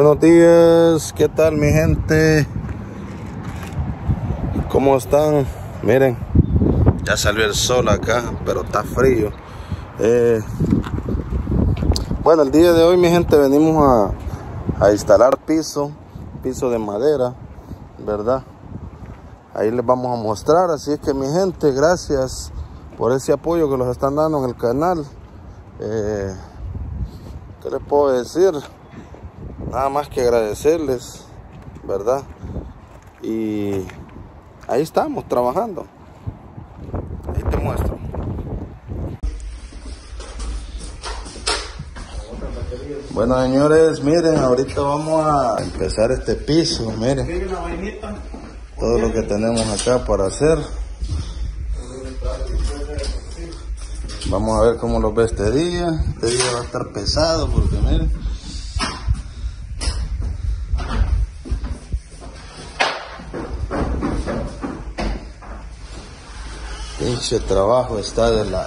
Buenos días, ¿qué tal mi gente? ¿Cómo están? Miren, ya salió el sol acá, pero está frío. Bueno, el día de hoy mi gente venimos a instalar piso de madera, ¿verdad? Ahí les vamos a mostrar, así es que mi gente, gracias por ese apoyo que nos están dando en el canal. ¿Qué les puedo decir? Nada más que agradecerles, ¿verdad? Y ahí estamos trabajando. Ahí te muestro. Bueno, señores, miren, ahorita vamos a empezar este piso. Miren todo lo que tenemos acá para hacer. Vamos a ver cómo lo ve este día. Este día va a estar pesado porque miren, pinche trabajo está de la...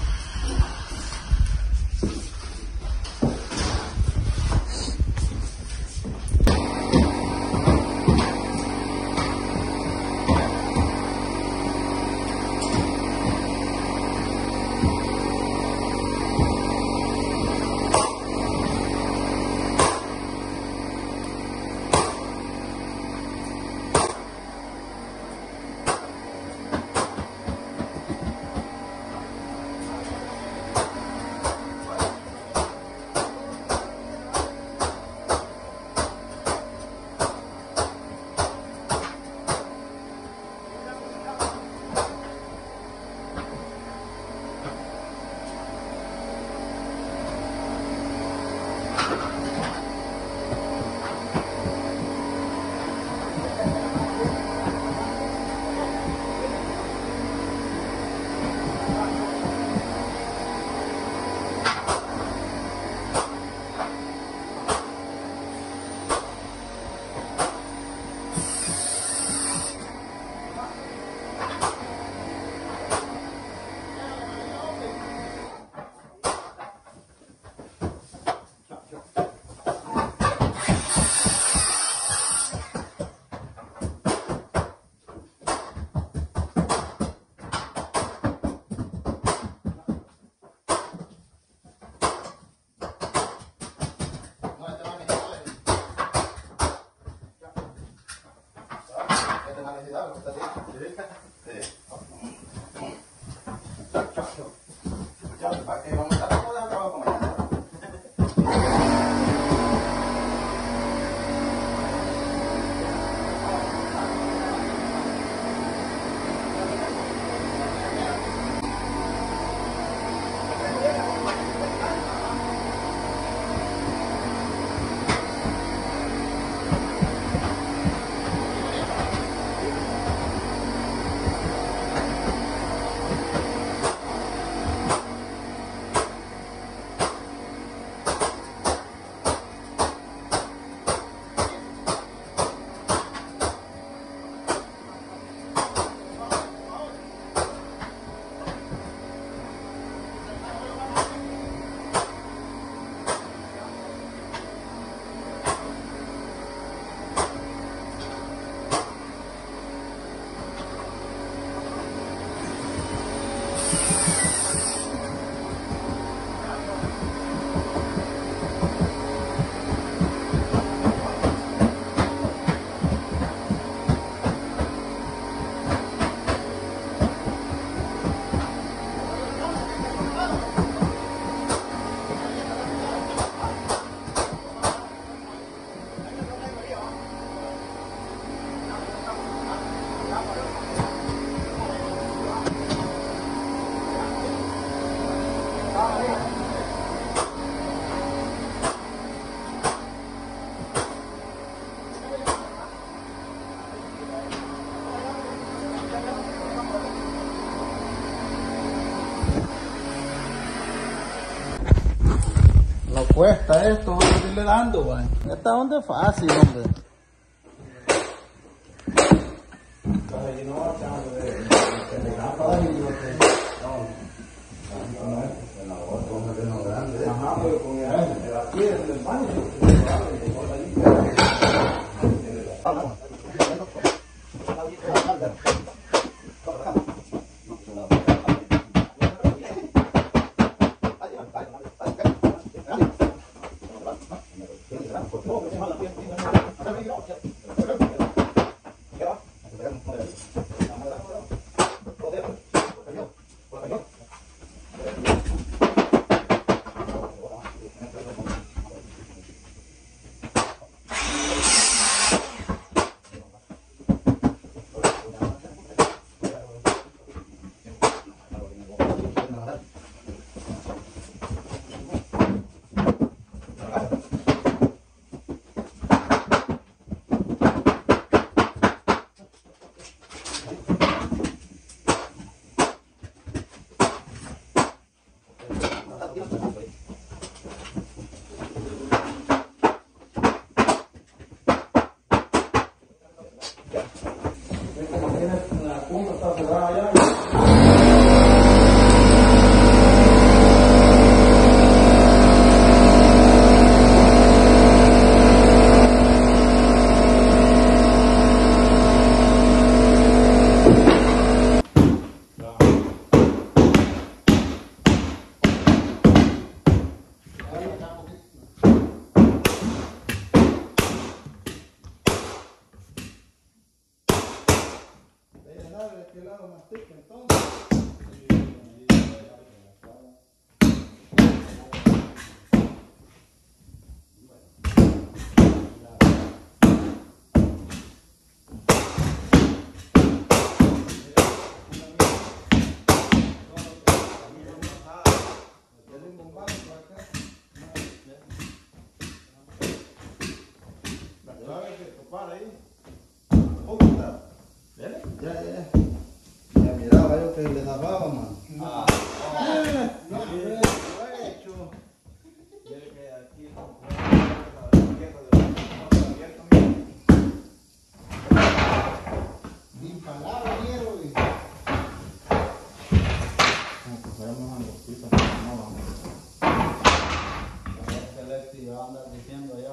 Cuesta esto, vamos a irle dando, güey. Esta onda es fácil, hombre. Ajá, pero con el aquí en el baño. mastica entonces. Ya miraba yo que le zafaba, man. Bien palado, hierro. Como que fuéramos angostizas, no vamos. Celeste va a andar diciendo allá.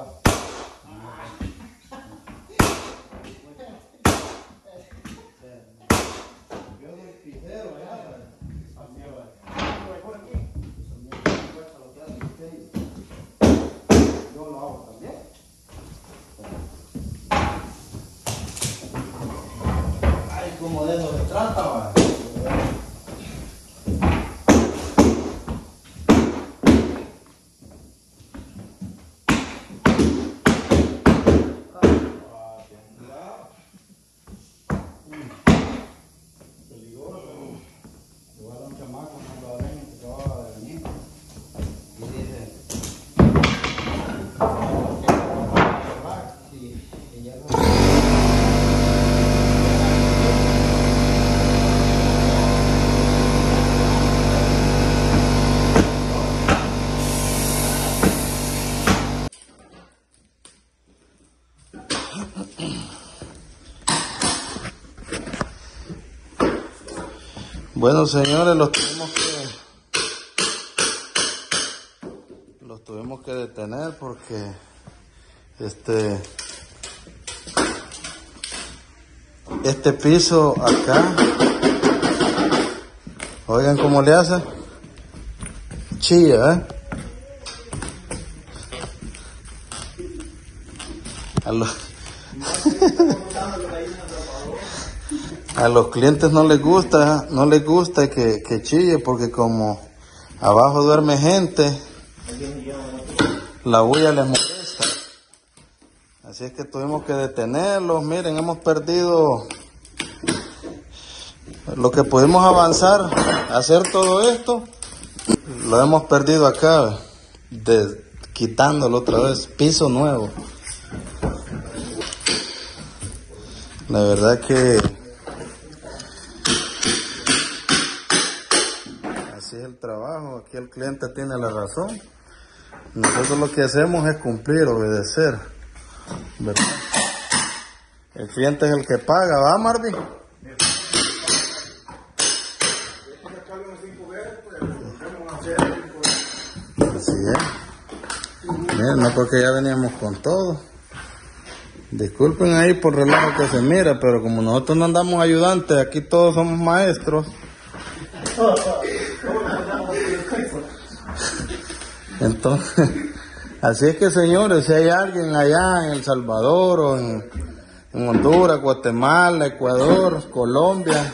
Yo soy pijero allá. Yo lo hago también. Ay, como de eso se trata, va. Bueno, señores, los tuvimos que detener porque este piso acá, oigan cómo le hace, chilla, a los clientes no les gusta que chille, porque como abajo duerme gente, la bulla les molesta. Así es que tuvimos que detenerlos. Miren, hemos perdido lo que pudimos avanzar, hacer todo esto, lo hemos perdido acá, quitándolo otra vez, piso nuevo. La verdad que así es el trabajo. Aquí el cliente tiene la razón. Nosotros lo que hacemos es cumplir, obedecer, ¿verdad? El cliente es el que paga, ¿va, Marvin? Así es. Miren, no, porque ya veníamos con todo. Disculpen ahí por el relajo que se mira, pero como nosotros no andamos ayudantes, aquí todos somos maestros. Entonces, así es que, señores, si hay alguien allá en El Salvador o en Honduras, Guatemala, Ecuador, Colombia,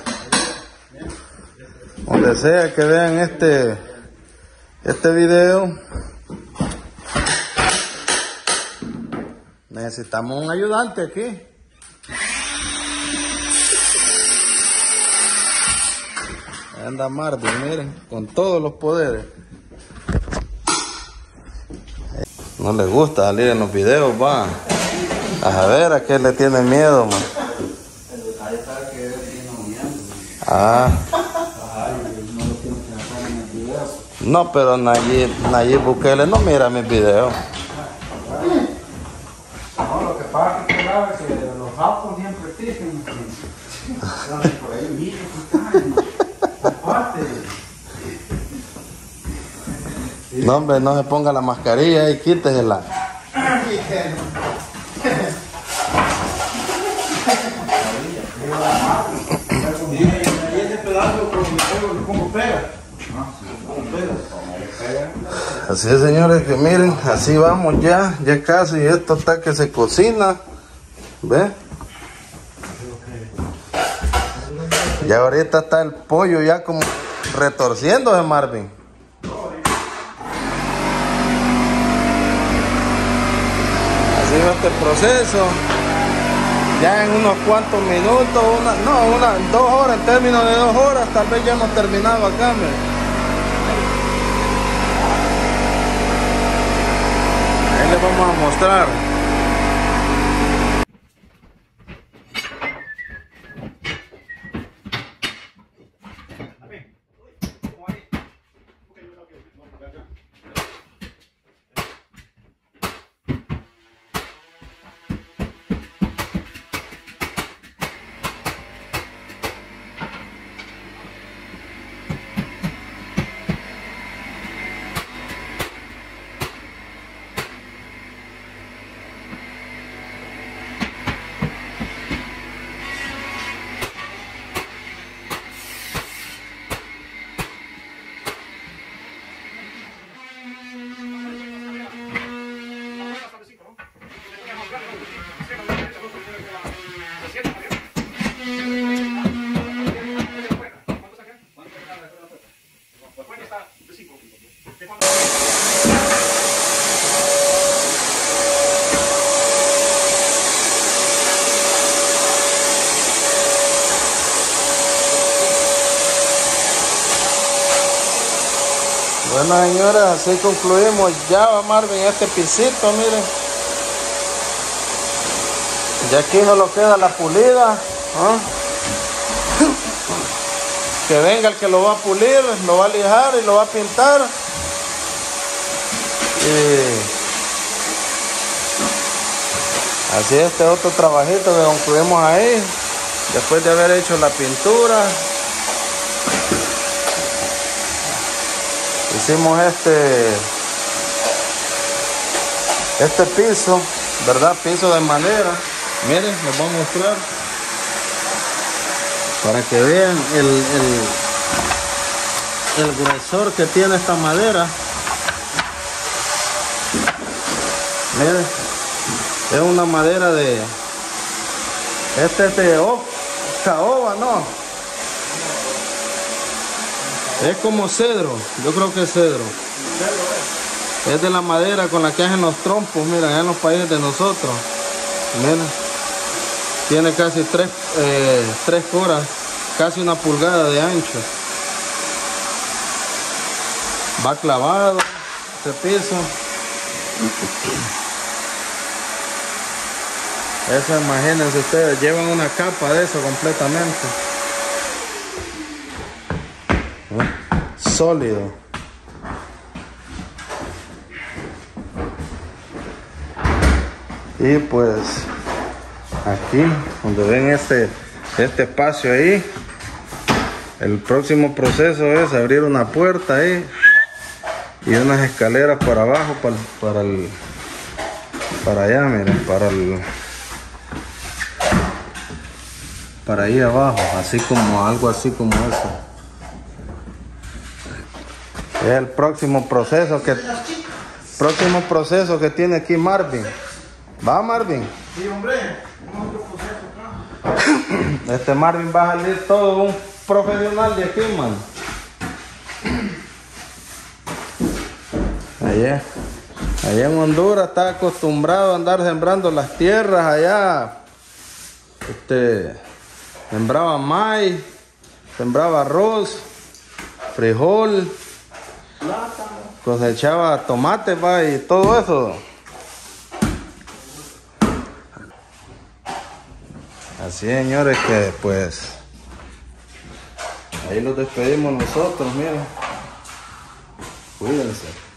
donde sea que vean este video, necesitamos un ayudante aquí. Ahí anda Marvin, miren, con todos los poderes. No le gusta salir en los videos, va. A ver, ¿a qué le tiene miedo, man? Ah. No, pero Nayib Bukele no mira mis videos. No, lo que pasa es que los sapos siempre existen. Por ahí mismo, aparte. No, hombre, no se ponga la mascarilla y quítesela. Así es, señores, que miren, así vamos ya casi, esto está que se cocina, ¿ve? Ya ahorita está el pollo ya como retorciéndose, Marvin. Así va este proceso. Ya en unos cuantos minutos, 2 horas, en términos de 2 horas, tal vez ya hemos terminado acá, mira. Ahí les vamos a mostrar. Bueno, señores, así concluimos ya, Marvin, este pisito, miren. Ya aquí solo queda la pulida, ¿no? Que venga el que lo va a pulir, lo va a lijar y lo va a pintar. Y así este otro trabajito que concluimos ahí, después de haber hecho la pintura. Hicimos este piso, ¿verdad? Piso de madera. Miren, les voy a mostrar para que vean el gruesor que tiene esta madera. Miren, es una madera de es de caoba, ¿no? Es como cedro, yo creo que es cedro. Es de la madera con la que hacen los trompos, mira, allá en los países de nosotros. Miren, tiene casi 3 coras, casi 1 pulgada de ancho. Va clavado este piso. Eso, imagínense ustedes, llevan una capa de eso completamente. Sólido. Y pues aquí donde ven este espacio ahí, el próximo proceso es abrir una puerta ahí y unas escaleras para abajo para allá, miren, para ahí abajo, así como algo así como eso. Es el próximo proceso que tiene aquí Marvin. ¿Va, Marvin? Sí, hombre. Otro proceso acá. Este Marvin va a salir todo un profesional de aquí, man. Allá en Honduras está acostumbrado a andar sembrando las tierras allá. Sembraba maíz, sembraba arroz, frijol, cosechaba tomate, va, y todo eso. Así, señores, que pues ahí los despedimos nosotros, miren. Cuídense.